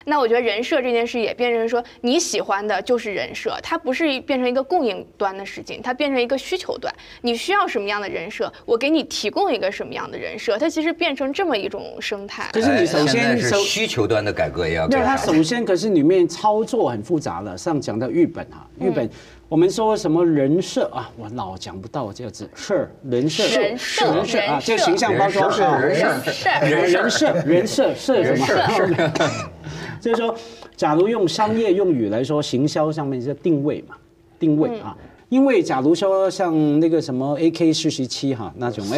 那我觉得人设这件事也变成说你喜欢的就是人设，它不是变成一个供应端的事情，它变成一个需求端。你需要什么样的人设，我给你提供一个什么样的人设，它其实变成这么一种生态。 可是你首先是需求端的改革也要改。 对，它首先可是里面操作很复杂了。上讲到日本哈，日本我们说什么人设啊，我老讲不到这个字，人设啊，这形象包装是人设什么？就是说，假如用商业用语来说，行销上面是定位嘛，定位啊。因为假如说像那个什么 AK47哈那种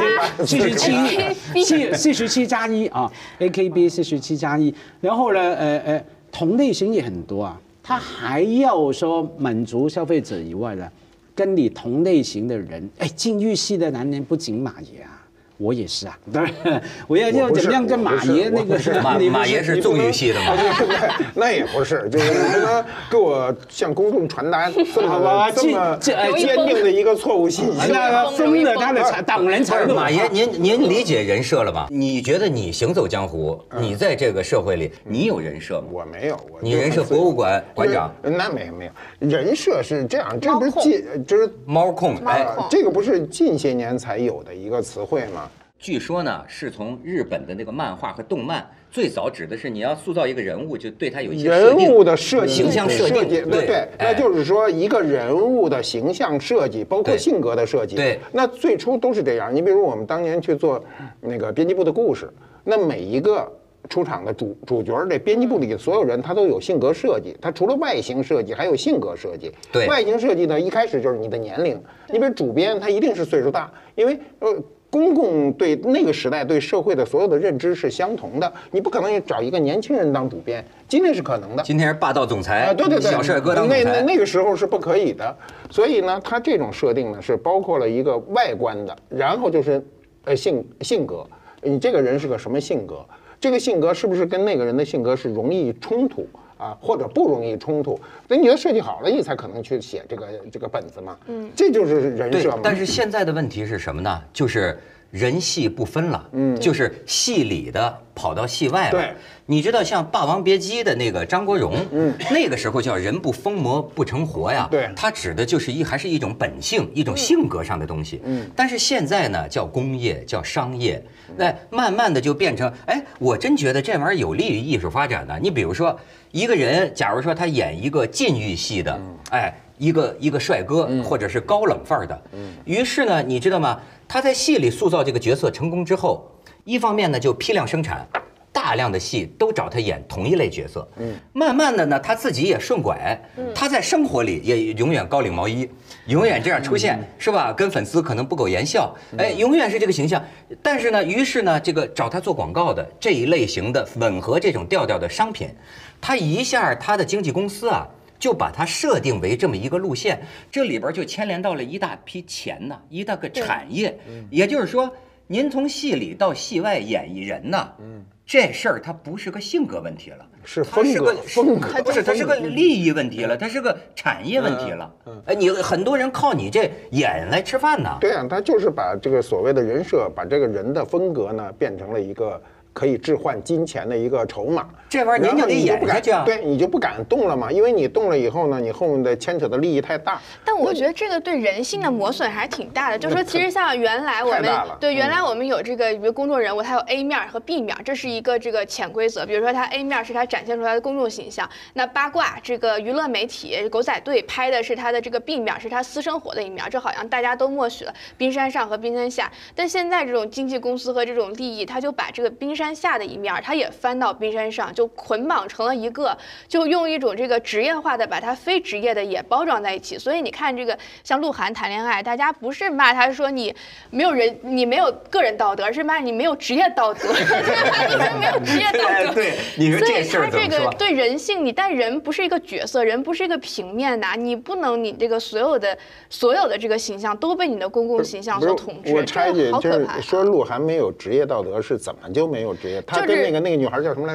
47+1啊 ，AKB 47+1，然后呢同类型也很多啊，他还要说满足消费者以外呢，跟你同类型的人，禁欲系的男人不仅马爷啊。我也是啊，当然，我要怎么样跟马爷那个马爷是纵欲系的嘛？ 那也不是，就是你不能给我向公众传达这么坚定的一个错误信息。 那疯了他的党人才马爷，您理解人设了吗？你觉得你行走江湖，你在这个社会里，你有人设吗？ 我没有， 你人设博物馆馆长？ 那没有，人设是这样，这不是就是猫控？ 这个不是近些年才有的一个词汇吗？ 据说呢，是从日本的那个漫画和动漫，最早指的是你要塑造一个人物，就对他有一些人物的设计、 形象设计， 对，那就是说一个人物的形象设计，包括性格的设计， 对， 那最初都是这样。你比如我们当年去做那个编辑部的故事，那每一个出场的主角，这编辑部里的所有人他都有性格设计，他除了外形设计，还有性格设计。 对， 外形设计呢，一开始就是你的年龄，你比如主编他一定是岁数大，因为公共对那个时代对社会的所有的认知是相同的，你不可能找一个年轻人当主编，今天是可能的。 今天是霸道总裁， 对， 小帅哥当总裁， 那个时候是不可以的。所以呢，他这种设定呢是包括了一个外观的，然后就是性格，你这个人是个什么性格，这个性格是不是跟那个人的性格是容易冲突啊，或者不容易冲突？等你的设计好了，你才可能去写这个本子嘛。这就是人设嘛。 但是现在的问题是什么呢？就是人戏不分了，就是戏里的跑到戏外了。 对， 你知道像《霸王别姬》的那个张国荣，那个时候叫人不疯魔不成活呀。 对， 他指的就是还是一种本性、一种性格上的东西。但是现在呢，叫工业，叫商业，那慢慢的就变成，我真觉得这玩意儿有利于艺术发展的。你比如说，一个人，假如说他演一个禁欲系的，一个帅哥，或者是高冷范儿的，于是呢，你知道吗？他在戏里塑造这个角色成功之后，一方面呢就批量生产，大量的戏都找他演同一类角色，慢慢的呢他自己也顺拐，他在生活里也永远高领毛衣，永远这样出现，是吧？跟粉丝可能不苟言笑，永远是这个形象。但是呢，于是呢，这个找他做广告的这一类型的吻合这种调调的商品，他一下他的经纪公司啊。就把它设定为这么一个路线，这里边就牵连到了一大批钱呐，一大个产业。也就是说，您从戏里到戏外演绎人呐，这事儿它不是个性格问题了， 是风格， 不是，它是个利益问题了，它是个产业问题了。你很多人靠你这演来吃饭呢。 对啊，他就是把这个所谓的人设，把这个人的风格呢，变成了一个可以置换金钱的一个筹码。 这玩意儿您就得演下去啊， 对，你就不敢动了嘛，因为你动了以后呢，你后面的牵扯的利益太大。 但我觉得这个对人性的磨损还是挺大的。就说其实像原来我们原来我们有这个，比如公众人物，他有 A 面和 B 面，这是一个这个潜规则。比如说他 A 面是他展现出来的公众形象，那八卦这个娱乐媒体狗仔队拍的是他的这个 B 面，是他私生活的一面，这好像大家都默许了冰山上和冰山下。但现在这种经纪公司和这种利益，他就把这个冰山下的一面，他也翻到冰山上，就捆绑成了一个，就用一种这个职业化的把它非职业的也包装在一起。所以你看这个像鹿晗谈恋爱，大家不是骂他说你没有你没有个人道德，而是骂你没有职业道德，你没有职业道德。 对，你说这事儿怎么说？ 所以他这个对人性，但人不是一个角色，人不是一个平面的，你不能你这个所有的这个形象都被你的公共形象所统治。 我插一句， 就是说鹿晗没有职业道德是怎么就没有职业？他跟那个女孩叫什么来着？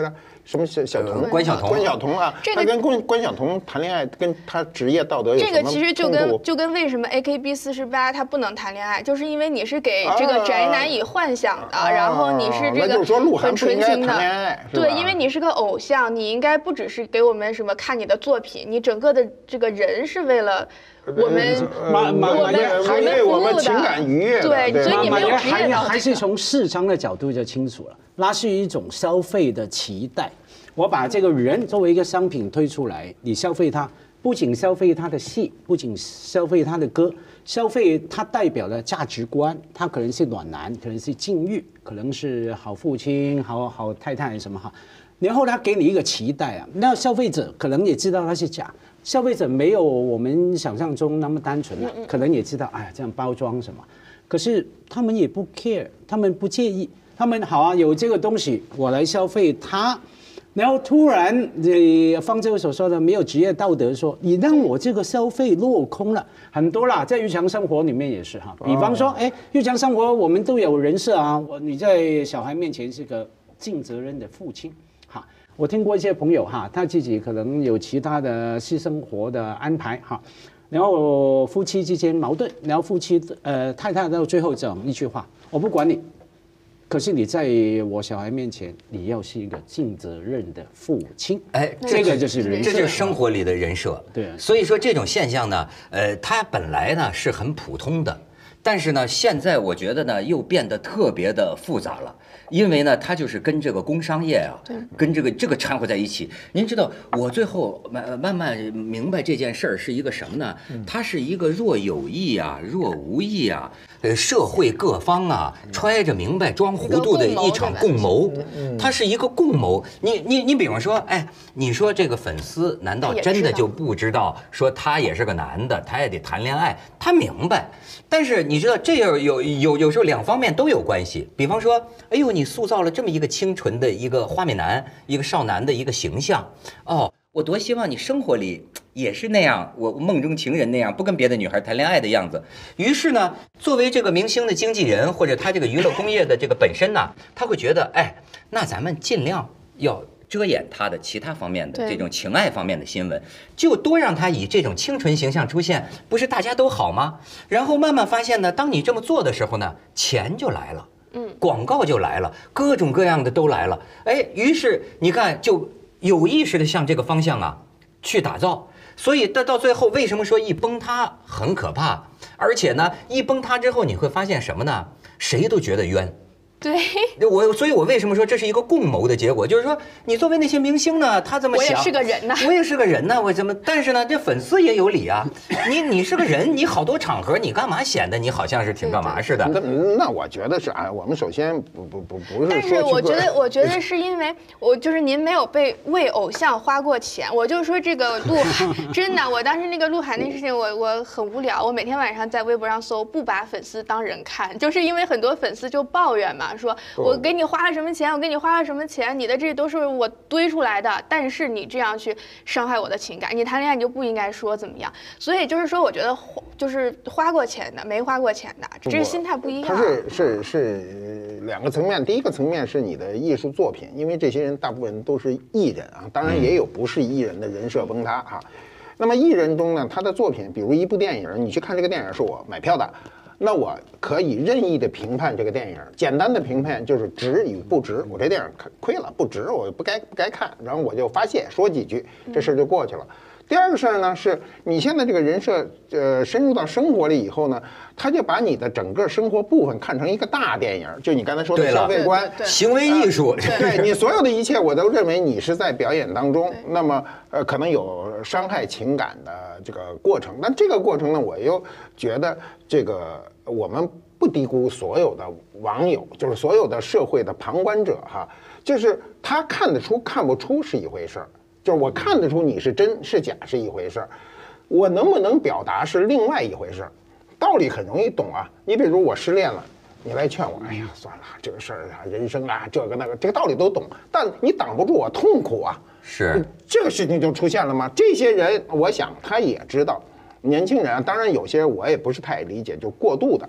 什么小童， 关晓彤， 关晓彤啊，他跟关晓彤谈恋爱，跟他职业道德有什么这个其实就跟为什么 AKB48他不能谈恋爱，就是因为你是给这个宅男以幻想的，然后你是这个很纯情的，对，因为你是个偶像，你应该不只是给我们什么看你的作品，你整个的这个人是为了我们情感愉悦， 对，所以你没有职业道德。 还是从市场的角度就清楚了，那是一种消费的期待。我把这个人作为一个商品推出来，你消费他，不仅消费他的戏，不仅消费他的歌，消费他代表的价值观，他可能是暖男，可能是禁欲，可能是好父亲、好太太什么哈。然后他给你一个期待啊，那消费者可能也知道它是假，消费者没有我们想象中那么单纯啊，可能也知道，哎呀，这样包装什么，可是他们也不 care， 他们不介意，他们好啊，有这个东西我来消费它。然后突然，方舟所说的没有职业道德说，你让我这个消费落空了很多啦，在日常生活里面也是哈。比方说，日常生活我们都有人设啊，你在小孩面前是个尽责任的父亲，哈。我听过一些朋友哈，他自己可能有其他的私生活的安排哈，然后夫妻之间矛盾，然后太太到最后讲一句话：我不管你。可是你在我小孩面前，你要是一个尽责任的父亲，这个就是人设， 这就是生活里的人设。 对， 所以说这种现象呢，它本来呢是很普通的，但是呢，现在我觉得呢又变得特别的复杂了，因为呢，它就是跟这个工商业啊，跟这个掺和在一起。您知道，我最后慢慢明白这件事儿是一个什么呢？它是一个若有意啊，若无意啊。社会各方啊，揣着明白装糊涂的一场共谋，它是一个共谋。你比方说，你说这个粉丝难道真的就不知道说他也是个男的，他也得谈恋爱？他明白，但是你知道这样有时候两方面都有关系。比方说，哎呦，你塑造了这么一个清纯的一个花美男、一个少男的一个形象，哦。我多希望你生活里也是那样，我梦中情人那样，不跟别的女孩谈恋爱的样子。于是呢，作为这个明星的经纪人或者他这个娱乐工业的这个本身呢，他会觉得，那咱们尽量要遮掩他的其他方面的这种情爱方面的新闻，就多让他以这种清纯形象出现，不是大家都好吗？然后慢慢发现呢，当你这么做的时候呢，钱就来了，广告就来了，各种各样的都来了，于是你看就。有意识的向这个方向啊去打造，所以到最后为什么说一崩塌很可怕？而且呢，一崩塌之后你会发现什么呢？谁都觉得冤。 对， 所以我为什么说这是一个共谋的结果？就是说，你作为那些明星呢，他这么想， 我也是个人呐， 我也是个人呐，我怎么？但是呢，这粉丝也有理啊。你是个人，你好多场合，你干嘛显得你好像是挺干嘛似的？ 那我觉得是我们首先不是。 但是我觉得是因为就是您没有为偶像花过钱。我就说这个鹿晗，真的，我当时那个鹿晗那事情，我很无聊，我每天晚上在微博上搜不把粉丝当人看，就是因为很多粉丝就抱怨嘛。说我给你花了什么钱，我给你花了什么钱，你的这都是我堆出来的，但是你这样去伤害我的情感，你谈恋爱你就不应该说怎么样。所以就是说，我觉得就是花过钱的，没花过钱的，这是心态不一样。 它是两个层面，第一个层面是你的艺术作品，因为这些人大部分都是艺人啊，当然也有不是艺人的人设崩塌哈。那么艺人中呢，他的作品，比如一部电影，你去看这个电影是我买票的。那我可以任意的评判这个电影，简单的评判就是值与不值。我这电影亏了，不值，我不该看，然后我就发泄说几句，这事就过去了。第二个事儿呢，是你现在这个人设，深入到生活里以后呢，他就把你的整个生活部分看成一个大电影，就你刚才说的消费观、 行为艺术， 对你所有的一切，我都认为你是在表演当中。那么，可能有伤害情感的这个过程，但这个过程呢，我又觉得这个我们不低估所有的网友，就是所有的社会的旁观者哈，就是他看得出看不出是一回事儿。就是我看得出你是真是假是一回事儿，我能不能表达是另外一回事儿。道理很容易懂啊，你比如我失恋了，你来劝我，哎呀算了，这个事儿啊，人生啊，这个那个，这个道理都懂，但你挡不住我痛苦啊。 是这个事情就出现了吗？这些人，我想他也知道，年轻人啊，当然有些我也不是太理解，就过度的。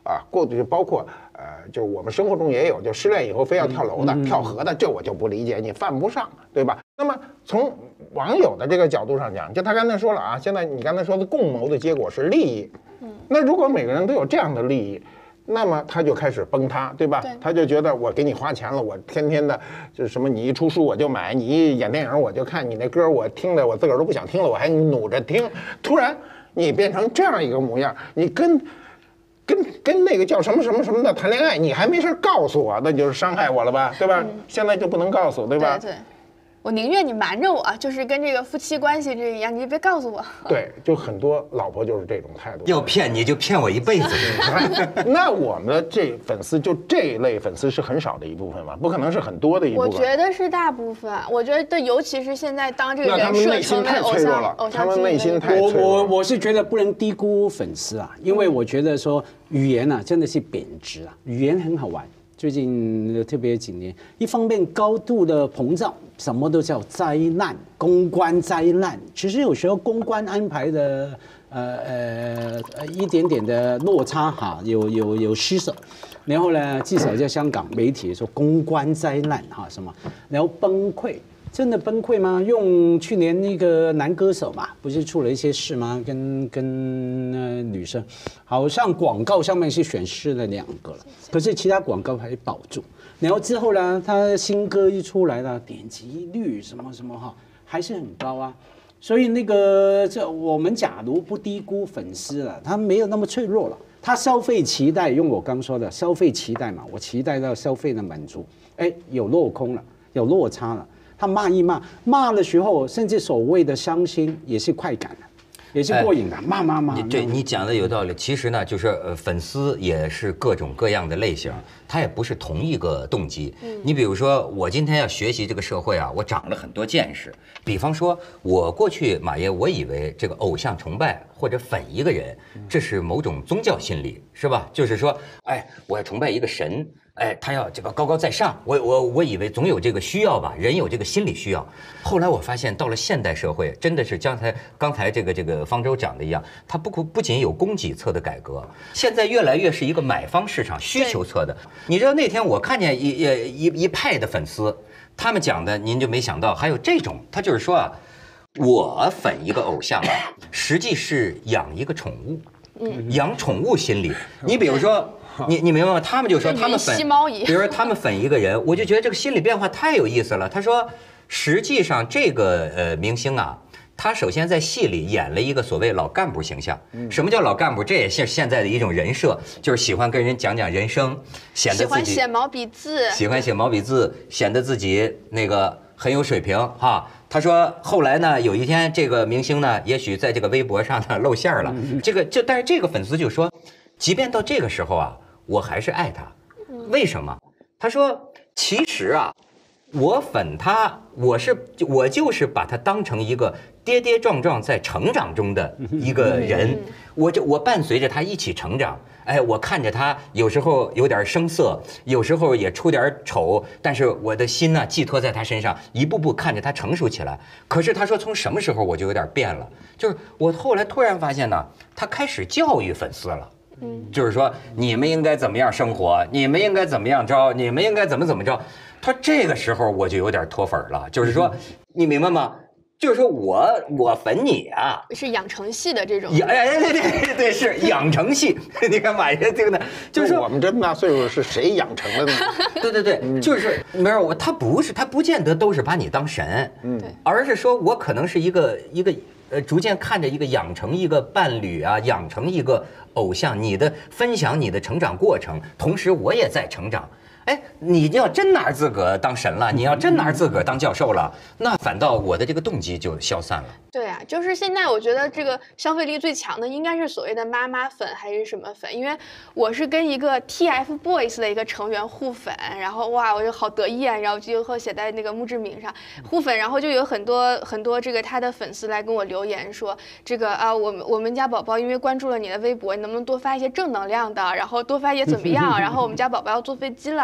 啊，就包括就是我们生活中也有，就失恋以后非要跳楼的、跳河的，这我就不理解，你犯不上，对吧？那么从网友的这个角度上讲，就他刚才说了啊，现在你刚才说的共谋的结果是利益，那如果每个人都有这样的利益，那么他就开始崩塌，对吧？他就觉得我给你花钱了，我天天的就是什么，你一出书我就买，你一演电影我就看，你那歌我听的我自个儿都不想听了，我还努着听。突然你变成这样一个模样，你跟那个叫什么什么什么的谈恋爱，你还没事告诉我，那就是伤害我了吧，对吧？现在就不能告诉，对吧？ 对。我宁愿你瞒着我，就是跟这个夫妻关系这一样，你别告诉我。 对，就很多老婆就是这种态度， 要骗你就骗我一辈子。 那我们的这粉丝就这一类粉丝是很少的一部分嘛，不可能是很多的一部分。 我觉得是大部分，我觉得尤其是现在当这个人设成为偶像他们内心太脆弱了。 我是觉得不能低估粉丝啊，因为我觉得说语言啊真的是贬值啊，语言很好玩。最近特别几年，一方面高度的膨胀，什么都叫灾难，公关灾难。其实有时候公关安排的一点点的落差哈，有失手。然后呢，至少在香港媒体说公关灾难哈什么，然后崩溃。真的崩溃吗？用去年那个男歌手嘛，不是出了一些事吗？跟女生，好像广告上面是选失了2个了，可是其他广告还保住。然后之后呢，他新歌一出来了，点击率什么什么哈，还是很高啊。所以那个我们假如不低估粉丝了，他没有那么脆弱了。他消费期待，用我刚说的消费期待嘛，我期待到消费的满足，哎，有落空了，有落差了。他骂一骂，骂的时候，甚至所谓的伤心也是快感的，也是过瘾的，骂。 对，你讲的有道理。其实呢，就是粉丝也是各种各样的类型，他也不是同一个动机。你比如说，我今天要学习这个社会啊，我长了很多见识。比方说，我过去马爷，我以为这个偶像崇拜或者粉一个人，这是某种宗教心理，是吧？就是说，哎，我要崇拜一个神。哎，他要这个高高在上，我以为总有这个需要吧，人有这个心理需要。后来我发现，到了现代社会，真的是刚才这个方舟讲的一样，它不仅有供给侧的改革，现在越来越是一个买方市场需求侧的。你知道那天我看见一派的粉丝，他们讲的您就没想到，还有这种，他就是说啊，我粉一个偶像啊，实际是养一个宠物，养宠物心理。你比如说。你明白吗？他们就说他们粉，比如说他们粉一个人，我就觉得这个心理变化太有意思了。他说，实际上这个明星啊，他首先在戏里演了一个所谓老干部形象。什么叫老干部？这也是现在的一种人设，就是喜欢跟人讲人生，显得自己喜欢写毛笔字， 显得自己那个很有水平哈。他说后来呢，有一天这个明星呢，也许在这个微博上呢露馅了。但是这个粉丝就说，即便到这个时候啊。我还是爱他，为什么？他说，其实啊，我粉他，我就是把他当成一个跌跌撞撞在成长中的一个人，我伴随着他一起成长。哎，我看着他有时候有点生涩，有时候也出点丑，但是我的心呢寄托在他身上，一步步看着他成熟起来。可是他说，从什么时候我就有点变了？就是我后来突然发现呢，他开始教育粉丝了。就是说，你们应该怎么样生活，你们应该怎么样着，你们应该怎么着。他这个时候我就有点脱粉了，就是说，你明白吗？就是说我粉你啊， 是养成系的这种。 对，是养成系。你看马爷这个呢，就是说我们这么大岁数是谁养成的呢？ 对，就是没有他不见得都是把你当神，而是说我可能是一个。逐渐看着一个养成一个伴侣啊，养成一个偶像，你的分享你的成长过程，同时我也在成长。哎，你要真拿自个儿当神了，你要真拿自个儿当教授了，那反倒我的这个动机就消散了。 对啊，就是现在我觉得这个消费力最强的应该是所谓的妈妈粉还是什么粉，因为我是跟一个 TFBOYS 的一个成员互粉，然后哇，我就好得意啊，然后就会写在那个墓志铭上互粉，然后就有很多这个他的粉丝来跟我留言说，这个啊，我们家宝宝因为关注了你的微博，你能不能多发一些正能量的，然后多发一些怎么样，然后我们家宝宝要坐飞机了。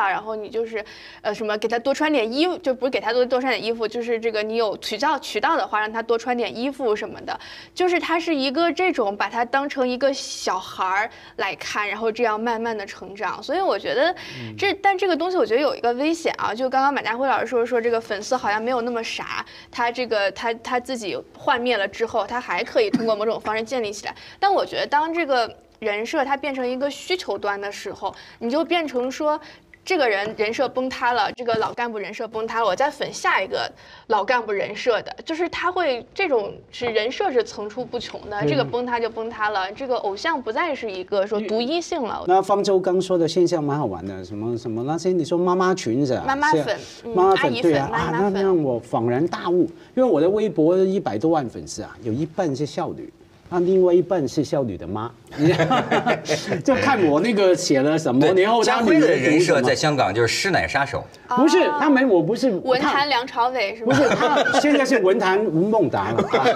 然后你就是什么给他多穿点衣服，就不是给他多穿点衣服，就是这个你有渠道的话，让他多穿点衣服什么的，就是他是一个这种把他当成一个小孩来看，然后这样慢慢的成长。所以我觉得但这个东西我觉得有一个危险啊，就刚刚马家辉老师说这个粉丝好像没有那么傻，他这个他自己幻灭了之后，他还可以通过某种方式建立起来。但我觉得当这个人设它变成一个需求端的时候，你就变成说这个人设崩塌了，这个老干部人设崩塌了，我再粉下一个老干部人设的，就是他会这种是人设是层出不穷的，这个崩塌就崩塌了，这个偶像不再是一个说独一性了。 那方舟刚说的现象蛮好玩的，什么那些你说妈妈裙子啊， 妈妈粉、 妈妈粉，对啊， 那让我恍然大悟，因为我的微博100多万粉丝啊，有一半是少女。那另外一半是少女的妈，就看我那个写了什么。然后家辉的人设在香港就是师奶杀手， 不是他们，我不是文坛梁朝伟是吧？ 不是他，现在是文坛吴孟达了啊！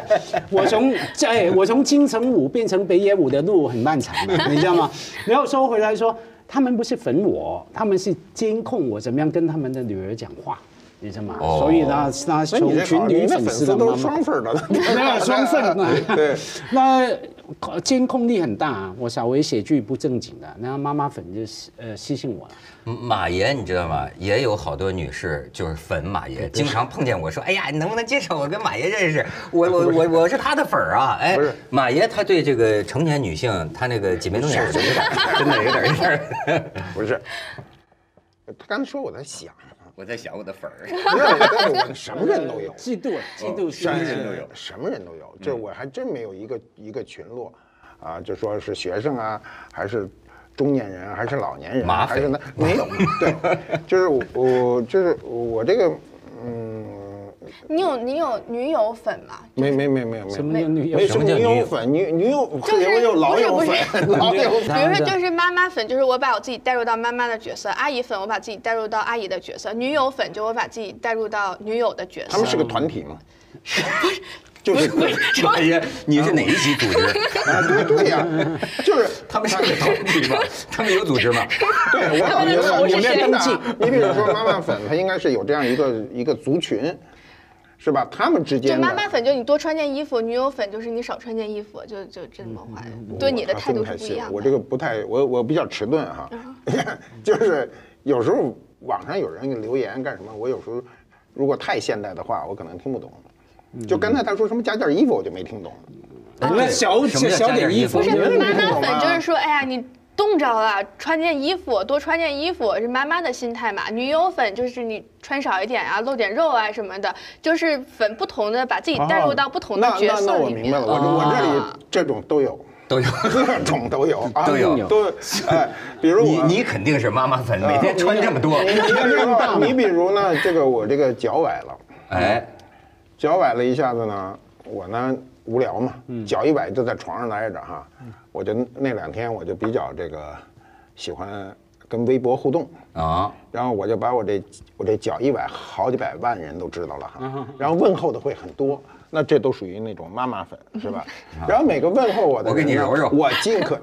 我从金城武变成北野武的路很漫长的，你知道吗？然后说回来说，他们不是粉我，他们是监控我怎么样跟他们的女儿讲话。你知道吗？所以呢，那群女粉丝的都是双份的， 没有双份的。 对， 那监控力很大啊。我稍微写句不正经的，那妈妈粉就私信我了。 马爷你知道吗？也有好多女士就是粉马爷，经常碰见我说：“哎呀，你能不能介绍我跟马爷认识？我是他的粉儿啊！”哎，马爷他对这个成年女性，他那个挤眉弄眼的有点，真的有点。 不是，他刚才说我在想。 我在想我的粉儿， 我什么人都有， 嫉妒， 什么人都有， 什么人都有。就是我还真没有一个群落，啊，就说是学生啊，还是中年人，还是老年人，还是那没有。对，就是我这个你有女友粉吗？ 没。 什么叫女友？ 什么叫女友粉？女友就是有老友粉，老友粉。 比如说就是妈妈粉，就是我把我自己带入到妈妈的角色；阿姨粉，我把自己带入到阿姨的角色；女友粉，就我把自己带入到女友的角色。 他们是个团体吗？ 就是马爷，你是哪一级组织？ 对呀，就是他们是个团体吗？他们有组织吗？ 对，我没有登记。你比如说妈妈粉，它应该是有这样一个族群。是吧？他们之间就妈妈粉，就你多穿件衣服；女友粉就是你少穿件衣服，就这么坏，对你的态度是不一样的。 我这个不太，我比较迟钝哈，就是有时候网上有人留言干什么，我有时候如果太现代的话，我可能听不懂。就刚才他说什么加件衣服，我就没听懂。 那小点衣服， 不是妈妈粉，就是说，哎呀你。冻着了，穿件衣服，多穿件衣服是妈妈的心态嘛。女友粉就是你穿少一点啊，露点肉啊什么的，就是粉不同的，把自己带入到不同的角色里面。 那我明白了，我这里这种都有，各种都有啊，都哎，比如你肯定是妈妈粉，每天穿这么多。 你比如呢，这个我这个脚崴了， 哎， 脚崴了一下子呢，我呢无聊嘛，脚一崴就在床上待着哈。我就那2天我就比较这个喜欢跟微博互动啊，然后我就把我这脚一崴，好几百万人都知道了哈，然后问候的会很多，那这都属于那种妈妈粉是吧？然后每个问候我的人， 我给你揉揉， 我尽可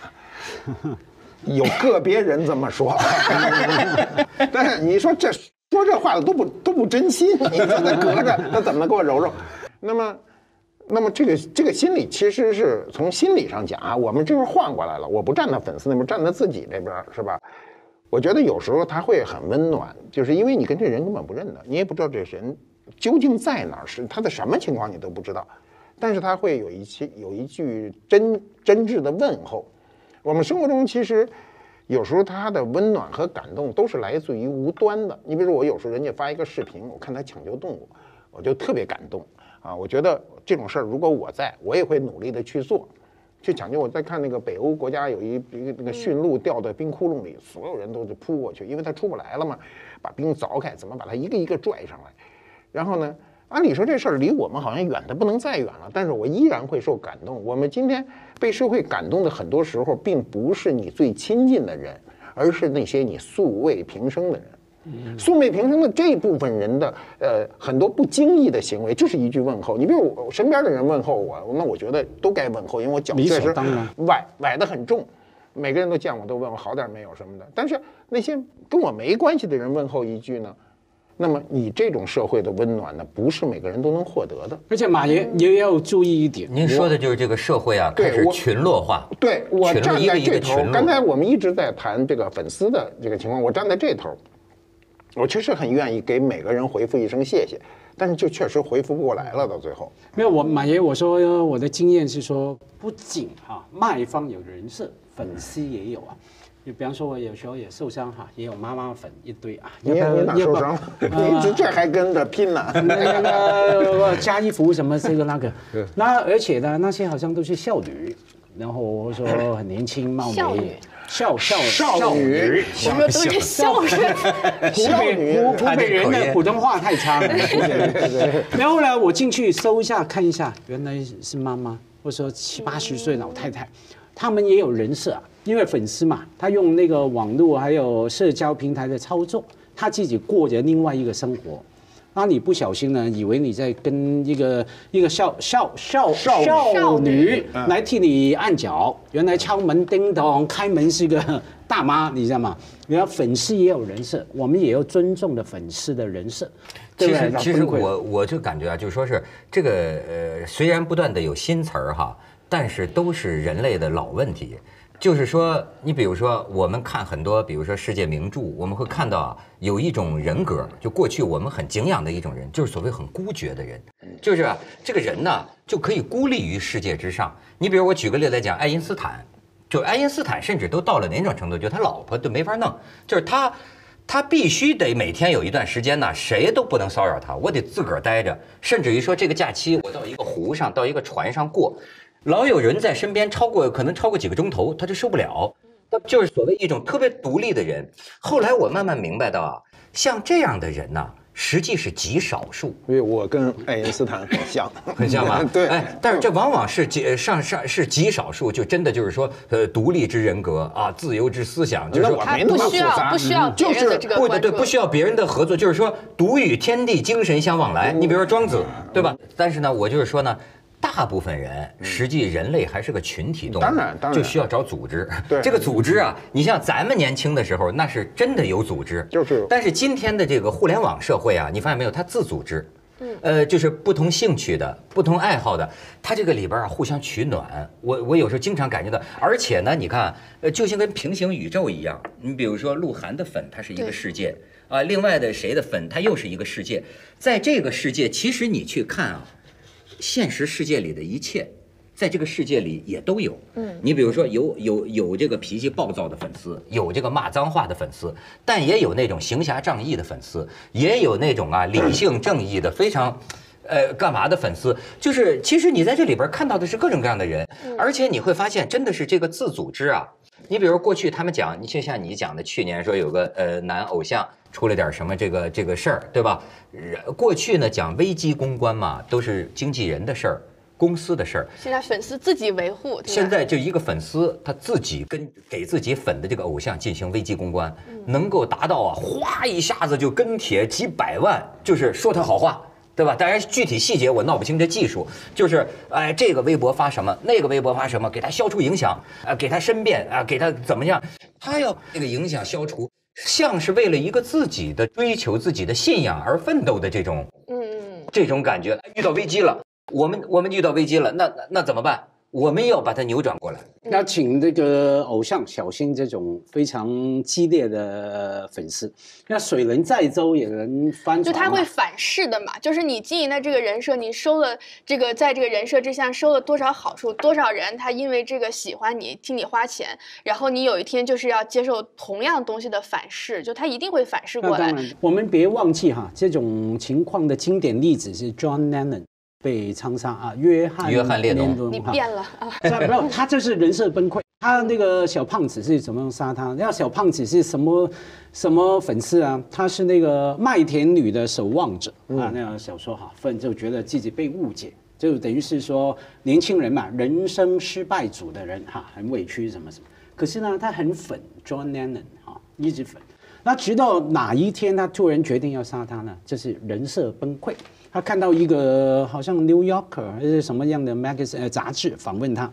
有个别人这么说，但是你说说这话的都不真心，你说他隔着他怎么能给我揉揉？那么这个心理其实是从心理上讲啊，我们这边换过来了，我不站在粉丝那边，站在自己这边是吧？我觉得有时候他会很温暖，就是因为你跟这人根本不认得，你也不知道这人究竟在哪儿，是他的什么情况你都不知道，但是他会有一句真挚的问候。我们生活中其实有时候他的温暖和感动都是来自于无端的。你比如说我有时候人家发一个视频，我看他抢救动物，我就特别感动。啊，我觉得这种事儿，如果我也会努力的去做，去抢救。我在看那个北欧国家有一个那个驯鹿掉在冰窟窿里，所有人都是扑过去，因为它出不来了嘛，把冰凿开，怎么把它一个一个拽上来。然后呢，按理说这事儿离我们好像远的不能再远了，但是我依然会受感动。我们今天被社会感动的很多时候，并不是你最亲近的人，而是那些你素未平生的人。素昧平生的这部分人的很多不经意的行为，就是一句问候。你比如我身边的人问候我，那我觉得都该问候，因为我脚确实崴得很重， 每个人都见我，都问我好点没有什么的。但是那些跟我没关系的人问候一句呢，那么你这种社会的温暖呢，不是每个人都能获得的。 而且马爷也要注意一点， 您说的就是这个社会啊，开始群落化。 对，我站在这头。刚才我们一直在谈这个粉丝的这个情况，我站在这头，我确实很愿意给每个人回复一声谢谢。但是就确实回复不过来了，到最后没有。马爷，我说我的经验是说，不仅卖方有人设，粉丝也有啊。你比方说，我有时候也受伤也有妈妈粉一堆啊。 你哪受伤了？你这还跟着拼呢？ 那个加衣服什么这个那个，那而且呢，那些好像都是少女，然后我说很年轻貌美。少女， 我说都是笑人， 湖北人的普通话太差了。然后呢，我进去搜一下看一下，原来是妈妈，或者说70、80岁老太太，他们也有人设啊，因为粉丝嘛，他用那个网络还有社交平台的操作，他自己过着另外一个生活。那你不小心呢，以为你在跟一个少女来替你按脚，原来敲门叮咚，开门是个大妈，你知道吗？原来粉丝也有人设，我们也要尊重的粉丝的人设。 其实我就感觉啊，就是说是这个虽然不断的有新词儿哈，但是都是人类的老问题。就是说，你比如说，我们看很多，比如说世界名著，我们会看到有一种人格，就过去我们很敬仰的一种人，就是所谓很孤绝的人，就是这个人呢就可以孤立于世界之上。你比如我举个例来讲，爱因斯坦，就爱因斯坦甚至都到了哪种程度，就他老婆都没法弄，就是他必须得每天有一段时间呢，谁都不能骚扰他，我得自个儿待着，甚至于说这个假期我到一个湖上，到一个船上过。老有人在身边可能超过几个钟头，他就受不了。他就是所谓一种特别独立的人。后来我慢慢明白到啊，像这样的人呢，实际是极少数。 因为我跟爱因斯坦很像， 很像吧？ 对。 但是这往往是是极少数，就真的就是说，独立之人格啊，自由之思想，就是说他不需要别人的这个关注， 不需要别人的合作，就是说独与天地精神相往来。你比如说庄子，对吧？但是呢，我就是说呢。大部分人实际人类还是个群体动物， 当然就需要找组织。 对， 这个组织啊，你像咱们年轻的时候，那是真的有组织。 就是， 但是今天的这个互联网社会啊，你发现没有，它自组织。就是不同兴趣的、不同爱好的，它这个里边啊互相取暖。我有时候经常感觉到，而且呢，你看，就像跟平行宇宙一样。你比如说鹿晗的粉，它是一个世界啊，另外的谁的粉，它又是一个世界。在这个世界，其实你去看啊。现实世界里的一切，在这个世界里也都有。你比如说有这个脾气暴躁的粉丝，有这个骂脏话的粉丝，但也有那种行侠仗义的粉丝，也有那种理性正义的非常，干嘛的粉丝。就是其实你在这里边看到的是各种各样的人，而且你会发现真的是这个自组织啊。你比如过去他们讲，你就像你讲的，去年说有个男偶像。出了点什么这个事儿，对吧？过去呢讲危机公关嘛，都是经纪人的事儿、公司的事儿。 现在粉丝自己维护。 现在就一个粉丝他自己给自己粉的这个偶像进行危机公关，能够达到哗一下子就跟帖几百万，就是说他好话，对吧？当然具体细节我闹不清这技术，就是这个微博发什么，那个微博发什么，给他消除影响，给他申辩给他怎么样，他要这个影响消除。像是为了一个自己的追求、自己的信仰而奋斗的这种感觉，遇到危机了，我们遇到危机了，那怎么办？我们要把它扭转过来。 要请这个偶像小心这种非常激烈的粉丝。那水能载舟也能翻船， 就他会反噬的嘛。就是你经营的这个人设，你收了这个在这个人设之下收了多少好处，多少人他因为这个喜欢你，替你花钱，然后你有一天就是要接受同样东西的反噬，就他一定会反噬过来。 我们别忘记这种情况的经典例子是 John Lennon。被枪杀约翰列侬， 你变了啊！ 没有，他就是人设崩溃。他那个小胖子是怎么样杀他？那小胖子是什么粉丝啊？他是那个麦田女的守望者那个小说就觉得自己被误解，就等于是说年轻人嘛，人生失败组的人很委屈什么。可是呢，他很粉 John Lennon 一直粉。那直到哪一天他突然决定要杀他呢？就是人设崩溃。他看到一个好像 New Yorker 还是什么样的 magazine 杂志访问他，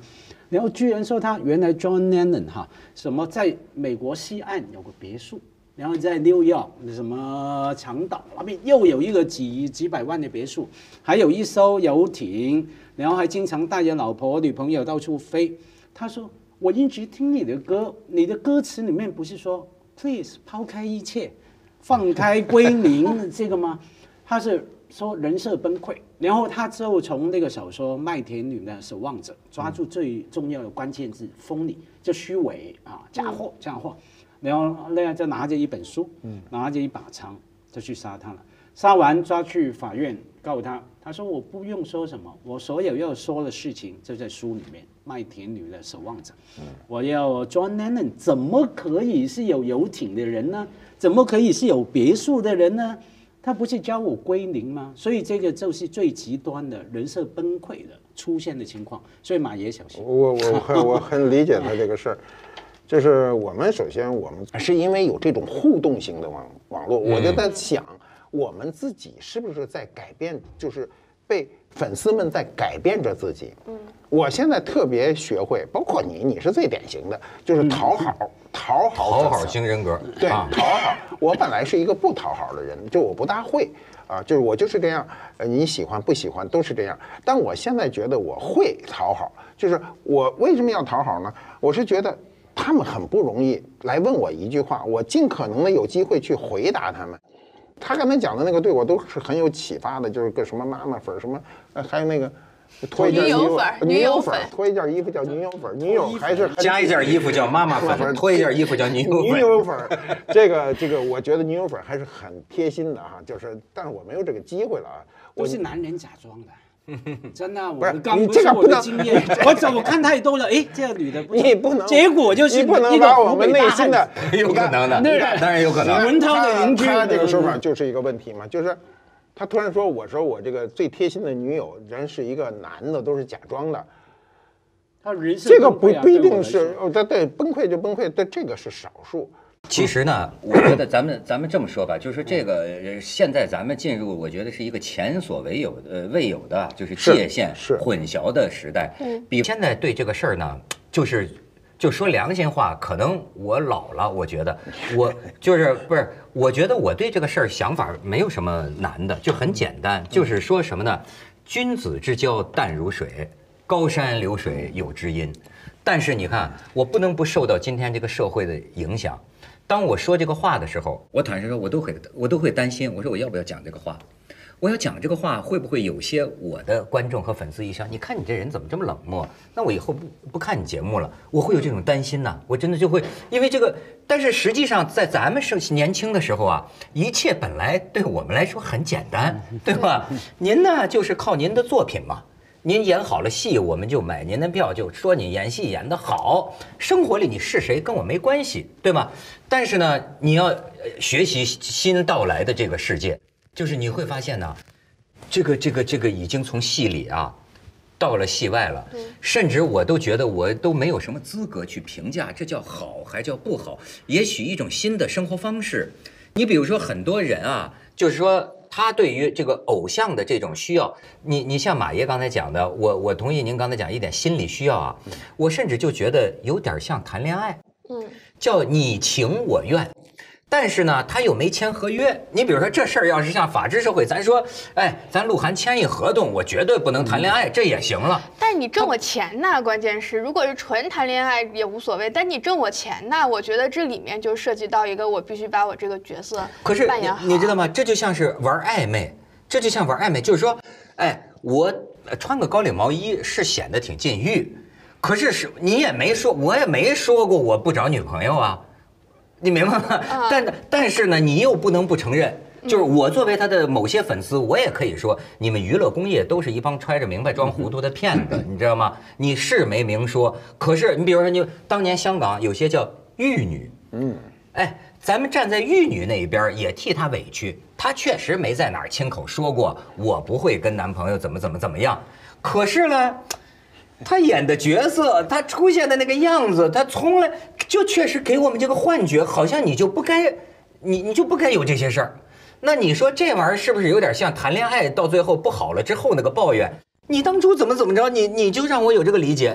然后居然说他原来 John Lennon 哈，什么在美国西岸有个别墅，然后在纽约什么长岛那边又有一个几百万的别墅，还有一艘游艇，然后还经常带着老婆女朋友到处飞。他说我一直听你的歌，你的歌词里面不是说 Please 抛开一切，放开归零这个吗？他是说人设崩溃，然后他之后从那个小说《麦田女的守望者》抓住最重要的关键字锋利，就虚伪啊，假货，然后那样就拿着一本书，拿着一把枪就去杀他了。杀完抓去法院告他，他说我不用说什么，我所有要说的事情就在书里面，《麦田女的守望者》。我要 John Lennon 怎么可以是有游艇的人呢？怎么可以是有别墅的人呢？他不是教我归零吗？所以这个就是最极端的人设崩溃的出现的情况。所以马爷小心。 我很理解他这个事儿，就是我们首先我们是因为有这种互动型的网络，我就在想，我们自己是不是在改变，就是被粉丝们在改变着自己。我现在特别学会，包括你是最典型的，就是讨好型人格。 对，讨好。我本来是一个不讨好的人，就我不大会啊，就是我就是这样，你喜欢不喜欢都是这样。但我现在觉得我会讨好，就是我为什么要讨好呢？我是觉得他们很不容易来问我一句话，我尽可能的有机会去回答他们。他刚才讲的那个对我都是很有启发的，就是个什么妈妈粉，什么还有那个。脱一件衣服，女友粉，脱一件衣服叫女友粉，女友还是加一件衣服叫妈妈粉，脱一件衣服叫女友粉。这个，我觉得女友粉还是很贴心的哈，就是，但是我没有这个机会了啊。 都是男人假装的，真的， 不是你这个不能经验， 我看太多了，哎，这个女的你不能， 结果就是你不能把我们内心的， 有可能的，当然有可能。 文涛的邻居， 他这个说法就是一个问题嘛，就是。他突然说：“我说我这个最贴心的女友人是一个男的，都是假装的。这个不一定是对崩溃就崩溃，但这个是少数。 其实呢，我觉得咱们这么说吧，就是这个现在咱们进入，我觉得是一个前所未有的，就是界限混淆的时代。比现在对这个事儿呢，就说良心话，可能我老了，我觉得我就是不是，我觉得我对这个事儿想法没有什么难的，就很简单，就是说什么呢？君子之交淡如水，高山流水有知音。但是你看，我不能不受到今天这个社会的影响。当我说这个话的时候，我坦率说，我都会担心，我说我要不要讲这个话？我要讲这个话，会不会有些我的观众和粉丝一想，你看你这人怎么这么冷漠？那我以后不看你节目了，我会有这种担心呐。我真的就会因为这个，但是实际上在咱们年轻的时候啊，一切本来对我们来说很简单，对吧？您呢就是靠您的作品嘛，您演好了戏，我们就买您的票，就说你演戏演得好。生活里你是谁跟我没关系，对吗？但是呢，你要学习新到来的这个世界。就是你会发现呢，这个已经从戏里啊，到了戏外了，甚至我都觉得我都没有什么资格去评价这叫好还叫不好。也许一种新的生活方式，你比如说很多人啊，就是说他对于这个偶像的这种需要，你像马爷刚才讲的，我同意您刚才讲一点心理需要啊，我甚至就觉得有点像谈恋爱，叫你情我愿。但是呢，他又没签合约。你比如说这事儿，要是像法治社会，咱说，哎，咱鹿晗签一合同，我绝对不能谈恋爱，这也行了。 但你挣我钱呢？关键是，如果是纯谈恋爱也无所谓，但你挣我钱呢？我觉得这里面就涉及到一个，我必须把我这个角色扮演好。 可是你知道吗？这就像是玩暧昧，就是说，哎，我穿个高领毛衣是显得挺禁欲，可是你也没说，我也没说过我不找女朋友啊。你明白吗？但是呢，你又不能不承认，就是我作为他的某些粉丝，我也可以说，你们娱乐工业都是一帮揣着明白装糊涂的骗子，你知道吗？你是没明说，可是你比如说，你当年香港有些叫玉女，哎，咱们站在玉女那一边也替她委屈，她确实没在哪儿亲口说过我不会跟男朋友怎么样，可是呢。他演的角色，他出现的那个样子，他从来就确实给我们这个幻觉，好像你就不该，你就不该有这些事儿。那你说这玩意儿是不是有点像谈恋爱到最后不好了之后那个抱怨？你当初怎么着，你就让我有这个理解，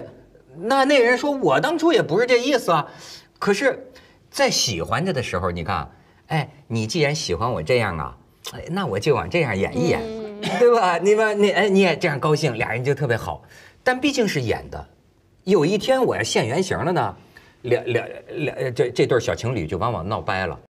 那人说我当初也不是这意思啊，可是，在喜欢着的时候，你看，哎，你既然喜欢我这样啊，哎，那我就往这样演一演，对吧？你也这样高兴，俩人就特别好。但毕竟是演的，有一天我要现原形了呢，这对小情侣就往往闹掰了。